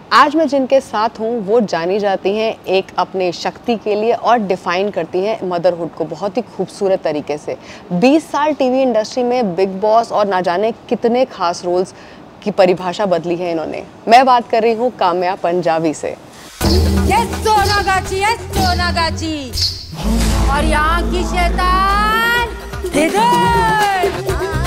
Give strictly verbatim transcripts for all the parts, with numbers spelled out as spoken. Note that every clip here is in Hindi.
आज मैं जिनके साथ हूँ वो जानी जाती हैं एक अपने शक्ति के लिए और डिफाइन करती हैं मदरहुड को बहुत ही खूबसूरत तरीके से। बीस साल टीवी इंडस्ट्री में बिग बॉस और ना जाने कितने खास रोल्स की परिभाषा बदली है इन्होंने। मैं बात कर रही हूँ काम्या पंजाबी से। yes, सोनागाची, yes, सोनागाची। और यहाँ की शैतान इधर।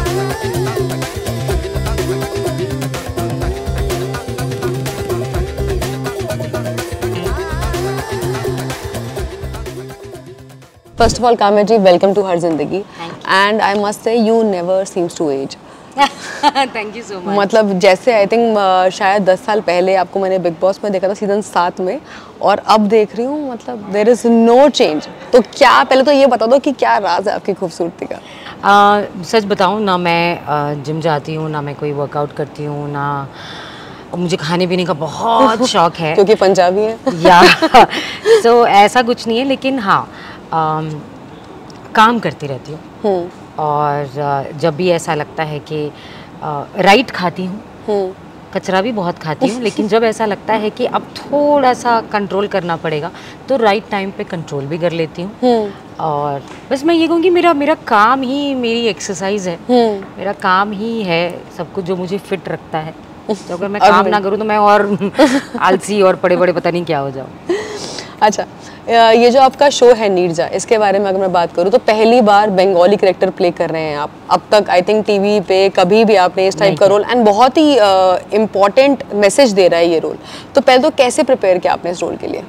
First of all, Kamya ji, welcome to Har Zindagi. And I must say, you never seems to age. Thank you so much. मतलब जैसे आई थिंक शायद दस साल पहले आपको मैंने बिग बॉस में देखा था सीजन सात में, और अब देख रही हूँ मतलब देयर इज नो चेंज। तो क्या, पहले तो ये बता दो कि क्या राज है आपकी खूबसूरती का? uh, सच बताऊँ ना, मैं जिम uh, जाती हूँ ना, मैं कोई वर्कआउट करती हूँ ना, मुझे खाने पीने का बहुत शौक है क्योंकि पंजाबी है या सो ऐसा कुछ नहीं है, लेकिन हाँ um, काम करती रहती हूँ। और जब भी ऐसा लगता है कि राइट खाती हूँ, कचरा भी बहुत खाती हूँ, लेकिन जब ऐसा लगता है कि अब थोड़ा सा कंट्रोल करना पड़ेगा तो राइट टाइम पे कंट्रोल भी कर लेती हूँ। और बस मैं ये कहूँगी, मेरा मेरा काम ही मेरी एक्सरसाइज है, मेरा काम ही है सब कुछ जो मुझे फिट रखता है। तो अगर मैं काम ना करूँ तो मैं और आलसी और बड़े बड़े पता नहीं क्या हो जाऊँ। अच्छा, ये जो आपका शो है नीरजा, इसके बारे में अगर मैं बात करूँ तो पहली बार बंगाली कैरेक्टर प्ले कर रहे हैं आप। अब तक आई थिंक टीवी पे कभी भी आपने इस टाइप का रोल, एंड बहुत ही इम्पोर्टेंट मैसेज दे रहा है ये रोल। तो पहले तो कैसे प्रिपेयर किया आपने इस रोल के लिए?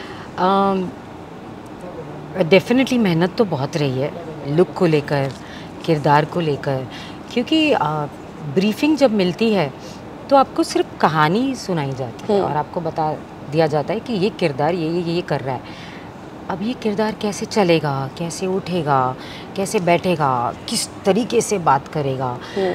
डेफिनेटली uh, मेहनत तो बहुत रही है, लुक को लेकर, किरदार को लेकर, क्योंकि ब्रीफिंग uh, जब मिलती है तो आपको सिर्फ कहानी सुनाई जाती है और आपको बता दिया जाता है कि ये किरदार ये ये ये कर रहा है। अब ये किरदार कैसे चलेगा, कैसे उठेगा, कैसे बैठेगा, किस तरीके से बात करेगा,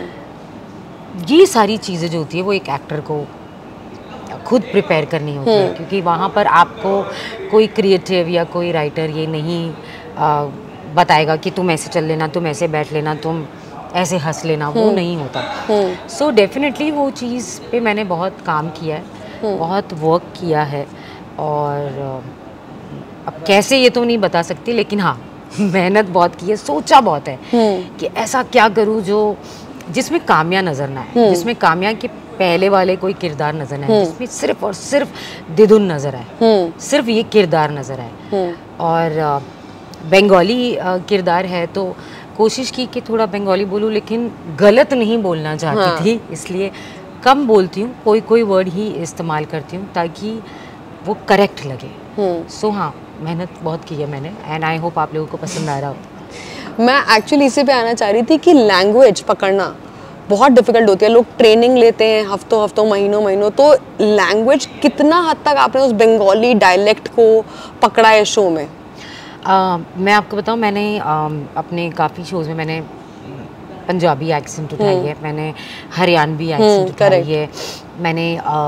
ये सारी चीज़ें जो होती है वो एक एक्टर को खुद प्रिपेयर करनी होती है, क्योंकि वहाँ पर आपको कोई क्रिएटिव या कोई राइटर ये नहीं आ, बताएगा कि तुम ऐसे चल लेना, तुम ऐसे बैठ लेना, तुम ऐसे हंस लेना, वो नहीं होता। सो डेफिनेटली वो चीज़ पे मैंने बहुत काम किया है, बहुत वर्क किया है। और अब कैसे ये तो नहीं बता सकती, लेकिन हाँ मेहनत बहुत की है, सोचा बहुत है कि ऐसा क्या करूँ जो जिसमें काम्या नज़र ना आए, जिसमें काम्या के पहले वाले कोई किरदार नज़र ना आए, जिसमें सिर्फ और सिर्फ दिदुन नज़र आए, सिर्फ ये किरदार नज़र आए। और बंगाली किरदार है तो कोशिश की कि थोड़ा बंगाली बोलूँ, लेकिन गलत नहीं बोलना चाहती हाँ। थी, इसलिए कम बोलती हूँ, कोई कोई वर्ड ही इस्तेमाल करती हूँ ताकि वो करेक्ट लगे। सो so, हाँ मेहनत बहुत की है मैंने, एंड आई होप आप लोगों को पसंद आ रहा हो। मैं एक्चुअली इसी पे आना चाह रही थी कि लैंग्वेज पकड़ना बहुत डिफिकल्ट होती है। लोग ट्रेनिंग लेते हैं हफ्तों हफ्तों महीनों महीनों, तो लैंग्वेज कितना हद तक आपने उस बंगाली डायलेक्ट को पकड़ा है शो में? uh, मैं आपको बताऊँ, मैंने uh, अपने काफ़ी शोज़ में मैंने पंजाबी एक्सेंट उठाई है, मैंने हरियाणवी एक्सेंट उठाई है, मैंने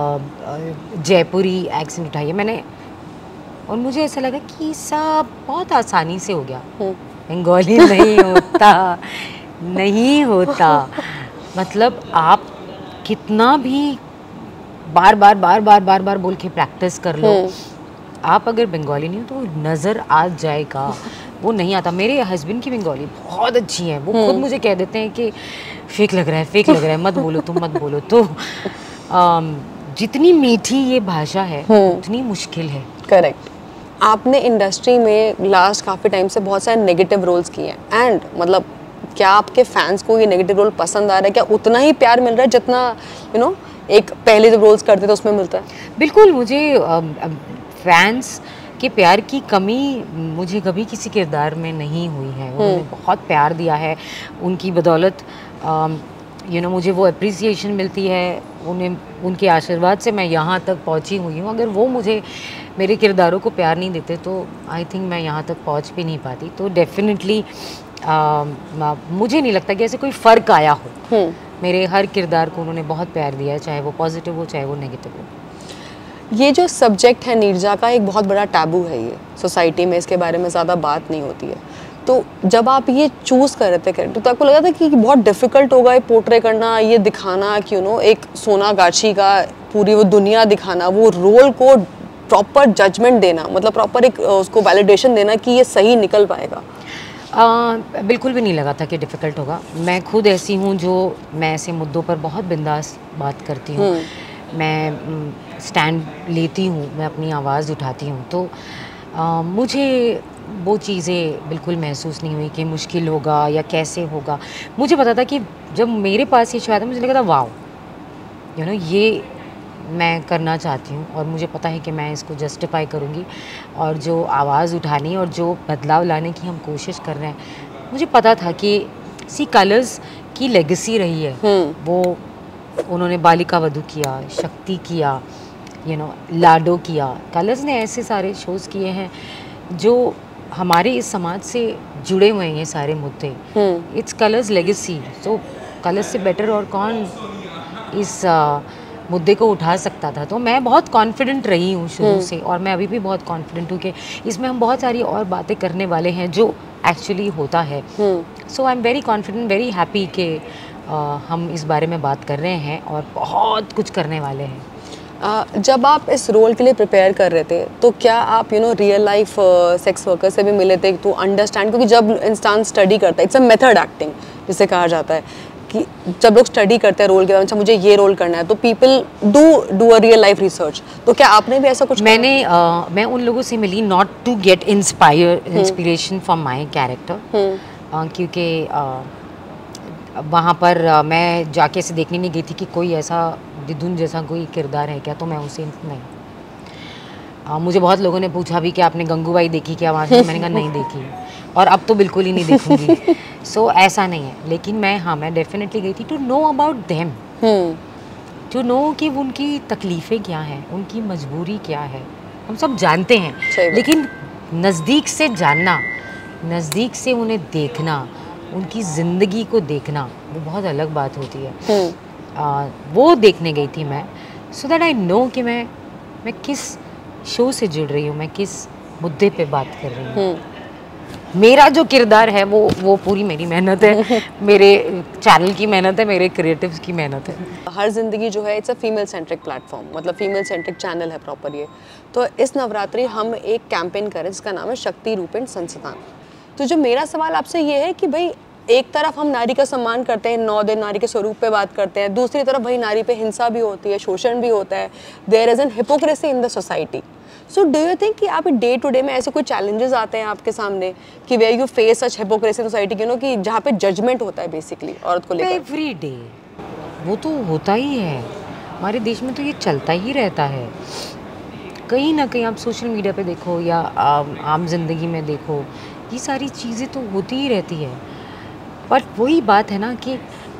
जयपुरी एक्सेंट उठाई है मैंने, और मुझे ऐसा लगा कि सब बहुत आसानी से हो गया। बंगाली नहीं होता, नहीं होता। मतलब आप कितना भी बार बार बार बार बार बार बोल के प्रैक्टिस कर लो, आप अगर बंगाली नहीं हो तो नज़र आ जाएगा, वो नहीं आता। मेरे हस्बैंड की बंगाली बहुत अच्छी है, वो खुद मुझे कह देते हैं कि फेक लग रहा है, फेक लग रहा है, मत बोलो तुम, मत बोलो। तो आम, जितनी मीठी ये भाषा है उतनी मुश्किल है। करेक्ट। आपने इंडस्ट्री में लास्ट काफ़ी टाइम से बहुत सारे नेगेटिव रोल्स किए हैं, एंड मतलब क्या आपके फैंस को ये नेगेटिव रोल पसंद आ रहा है? क्या उतना ही प्यार मिल रहा है जितना यू नो एक पहले जब रोल्स करते थे उसमें मिलता है? बिल्कुल, मुझे फैंस के प्यार की कमी मुझे कभी किसी किरदार में नहीं हुई है। उन्होंने बहुत प्यार दिया है, उनकी बदौलत यू नो मुझे वो अप्रिसिएशन मिलती है, उन्हें उनके आशीर्वाद से मैं यहाँ तक पहुँची हुई हूँ। अगर वो मुझे मेरे किरदारों को प्यार नहीं देते तो आई थिंक मैं यहाँ तक पहुँच भी नहीं पाती। तो डेफिनेटली मुझे नहीं लगता कि ऐसे कोई फ़र्क आया हो। मेरे हर किरदार को उन्होंने बहुत प्यार दिया है, चाहे वो पॉजिटिव हो चाहे वो नेगेटिव हो। ये जो सब्जेक्ट है नीरजा का, एक बहुत बड़ा टैबू है ये सोसाइटी में, इसके बारे में ज़्यादा बात नहीं होती है। तो जब आप ये चूज़ कर रहे थे कैरेक्टर तो आपको लगा था कि बहुत डिफ़िकल्ट होगा ये पोर्ट्रे करना, ये दिखाना कि यू नो एक सोनागाछी का पूरी वो दुनिया दिखाना, वो रोल को प्रॉपर जजमेंट देना, मतलब प्रॉपर एक उसको वैलिडेशन देना कि ये सही निकल पाएगा? आ, बिल्कुल भी नहीं लगा था कि डिफ़िकल्ट होगा। मैं खुद ऐसी हूँ जो मैं ऐसे मुद्दों पर बहुत बिंदास बात करती हूँ, मैं स्टैंड लेती हूँ, मैं अपनी आवाज़ उठाती हूँ। तो आ, मुझे वो चीज़ें बिल्कुल महसूस नहीं हुई कि मुश्किल होगा या कैसे होगा। मुझे पता था कि जब मेरे पास ये शायद मुझे लगा था वाओ यू नो ये मैं करना चाहती हूँ और मुझे पता है कि मैं इसको जस्टिफाई करूँगी। और जो आवाज़ उठानी और जो बदलाव लाने की हम कोशिश कर रहे हैं, मुझे पता था कि सी कलर्स की लेगेसी रही है। वो उन्होंने बालिका वधू किया, शक्ति किया, यू नो लाडो किया। कलर्स ने ऐसे सारे शोज़ किए हैं जो हमारे इस समाज से जुड़े हुए हैं, ये सारे मुद्दे। It's Colors legacy. So Colors से बेटर और कौन इस uh, मुद्दे को उठा सकता था। तो मैं बहुत कॉन्फिडेंट रही हूँ शुरू से, और मैं अभी भी बहुत कॉन्फिडेंट हूँ कि इसमें हम बहुत सारी और बातें करने वाले हैं जो एक्चुअली होता है। So I am very confident, very happy कि uh, हम इस बारे में बात कर रहे हैं और बहुत कुछ करने वाले हैं। Uh, जब आप इस रोल के लिए प्रिपेयर कर रहे थे तो क्या आप you know real life sex worker से भी मिले थे टू अंडरस्टैंड? क्योंकि जब इंसान स्टडी करता है, इट्स अ मेथड एक्टिंग जिसे कहा जाता है, कि जब लोग स्टडी करते हैं रोल के बाद, अच्छा मुझे ये रोल करना है, तो people do do a real life research. तो क्या आपने भी ऐसा कुछ? मैंने uh, मैं उन लोगों से मिली not to get inspire inspiration from my character, क्योंकि uh, वहाँ पर uh, मैं जाके ऐसे देखने नहीं गई थी कि कोई ऐसा दिदुन जैसा कोई किरदार है क्या, तो मैं उसे नहीं। आ, मुझे बहुत लोगों ने पूछा भी कि आपने गंगूबाई देखी क्या वहाँ से? मैंने कहा नहीं देखी, और अब तो बिल्कुल ही नहीं देखूंगी। सो so, ऐसा नहीं है, लेकिन मैं हाँ मैं डेफिनेटली गई थी to know about them, to know कि उनकी तकलीफ़ें क्या हैं, उनकी मजबूरी क्या है। हम सब जानते हैं, लेकिन नज़दीक से जानना, नज़दीक से उन्हें देखना, उनकी ज़िंदगी को देखना, वो बहुत अलग बात होती है। आ, वो देखने गई थी मैं, सो दैट आई नो कि मैं मैं किस शो से जुड़ रही हूँ, मैं किस मुद्दे पे बात कर रही हूँ। मेरा जो किरदार है वो वो पूरी मेरी मेहनत है, मेरे चैनल की मेहनत है, मेरे क्रिएटिव्स की मेहनत है। हर जिंदगी जो है it's a female centric platform, मतलब फीमेल सेंट्रिक चैनल है प्रॉपर ये। तो इस नवरात्रि हम एक कैंपेन करें जिसका नाम है शक्ति रूपेण संस्थान। तो जो मेरा सवाल आपसे ये है कि भाई एक तरफ हम नारी का सम्मान करते हैं, नौ दिन नारी के स्वरूप पे बात करते हैं, दूसरी तरफ वही नारी पे हिंसा भी होती है, शोषण भी होता है, there is an hypocrisy in the society. So do you think कि आप डे टू डे में ऐसे कोई चैलेंजेस आते हैं आपके सामने कि where you face such hypocrisy in society, you know कि जहाँ पे जजमेंट होता है बेसिकली औरत को लेकर? एवरी डे वो तो होता ही है, हमारे देश में तो ये चलता ही रहता है। कहीं ना कहीं आप सोशल मीडिया पे देखो या आम जिंदगी में देखो, ये सारी चीज़ें तो होती ही रहती है। बट वही बात है ना कि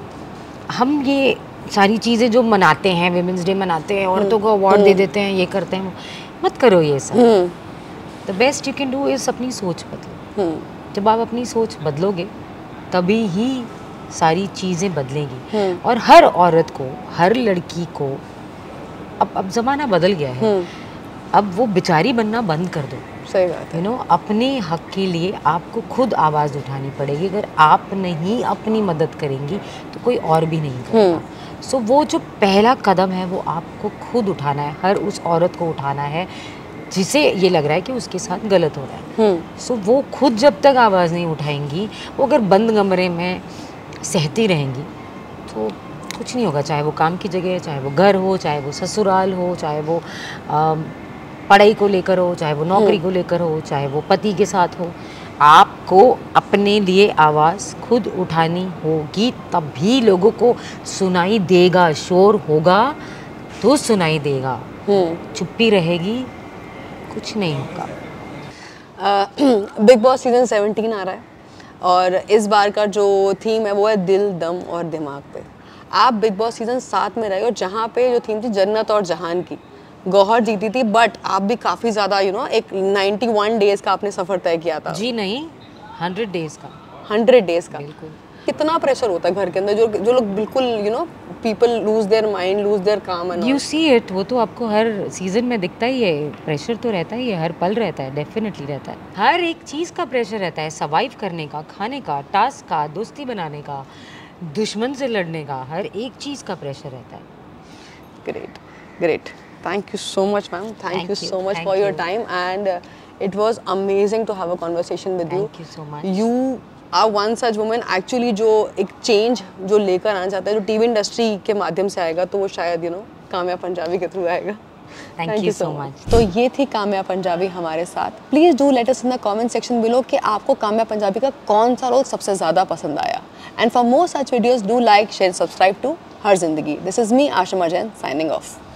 हम ये सारी चीज़ें जो मनाते हैं, विमेंस डे मनाते हैं, औरतों को अवार्ड दे देते हैं, ये करते हैं, मत करो ये सब। The best you can do is अपनी सोच बदलो। जब आप अपनी सोच बदलोगे तभी ही सारी चीज़ें बदलेंगी। और हर औरत को, हर लड़की को, अब अब ज़माना बदल गया है, अब वो बेचारी बनना बंद कर दो। सही बात है। यू नो अपने हक के लिए आपको खुद आवाज़ उठानी पड़ेगी। अगर आप नहीं अपनी मदद करेंगी तो कोई और भी नहीं करेगा। सो so, वो जो पहला कदम है वो आपको खुद उठाना है, हर उस औरत को उठाना है जिसे ये लग रहा है कि उसके साथ गलत हो रहा है। सो so, वो खुद जब तक आवाज़ नहीं उठाएंगी, वो अगर बंद कमरे में सहती रहेंगी तो कुछ नहीं होगा। चाहे वो काम की जगह, चाहे वो घर हो, चाहे वो ससुराल हो, चाहे वो आ, पढ़ाई को लेकर हो, चाहे वो नौकरी को लेकर हो, चाहे वो पति के साथ हो, आपको अपने लिए आवाज़ खुद उठानी होगी, तभी लोगों को सुनाई देगा। शोर होगा तो सुनाई देगा, चुप्पी रहेगी कुछ नहीं होगा। बिग बॉस सीजन सेवनटीन आ रहा है और इस बार का जो थीम है वो है दिल, दम और दिमाग पे। आप बिग बॉस सीजन सात में रहे हो जहाँ पे जो थीम थी जन्नत और जहान की, गौहर जीती थी, बट आप भी काफ़ी ज़्यादा यू नो एक इक्यानवे डेज़ का आपने सफ़र तय किया था। जी नहीं, हंड्रेड डेज़ का। हंड्रेड डेज़ का बिल्कुल। कितना प्रेशर होता है घर के अंदर, जो जो लोग बिल्कुल you know people lose their mind, lose their काम एंड यू सी इट, वो तो आपको हर सीजन में दिखता ही है, प्रेशर तो रहता ही है, हर पल रहता है, डेफिनेटली रहता है, हर एक चीज़ का प्रेशर रहता है, सर्वाइव करने का, खाने का, टास्क का, दोस्ती बनाने का, दुश्मन से लड़ने का, हर एक चीज़ का प्रेशर रहता है। Great great, thank you so much ma'am, thank Thank you you, so much thank for your you. Time and it was amazing to have a conversation with you. Thank you so much. You are one such woman actually जो एक चेंज जो लेकर आना चाहता है, जो टीवी इंडस्ट्री के माध्यम से आएगा, तो वो शायद यू नो काम्या पंजाबी के थ्रू आएगा। Thank you so much. तो ये थी काम्या पंजाबी हमारे साथ। Please do let us in the comment section below कि आपको काम्या पंजाबी का कौन सा रोल सबसे ज़्यादा पसंद आया। And for more such videos do like share subscribe to Har Zindagi. This is me Asha Jain signing of.